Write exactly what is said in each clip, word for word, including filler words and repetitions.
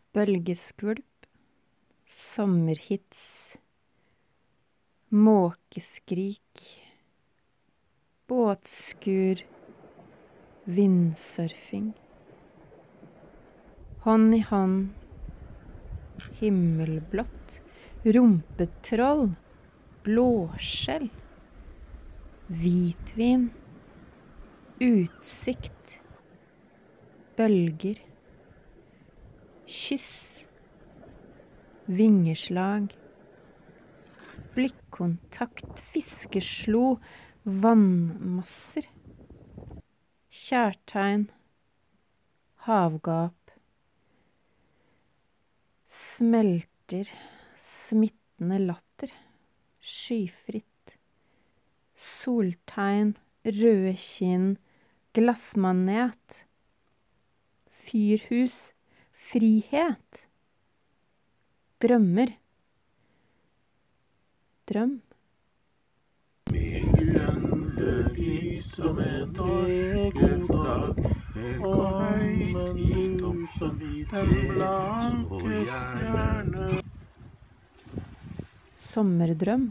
bølgeskvulp, sommerhits, måkeskrik, båtskur, vindsurfing, hånd i hånd, himmelblått, rumpetroll, blåskjell, hvitvin, utsikt, bølger, kyss, vingeslag, blikkontakt, fiskeslo, vannmasser, kjærtegn, havgap, smelter, smittende latter, skyfritt, soltegn, røde kinn, glassmanet, fyrhus, frihet, drømmer, drøm. Med grønne lys som en norske flagg, velkommen du som vi ser så gjerne. Sommerdrøm,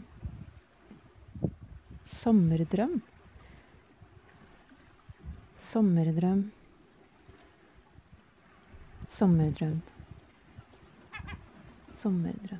sommerdrøm, sommerdrøm, sommerdrøm, sommerdrøm.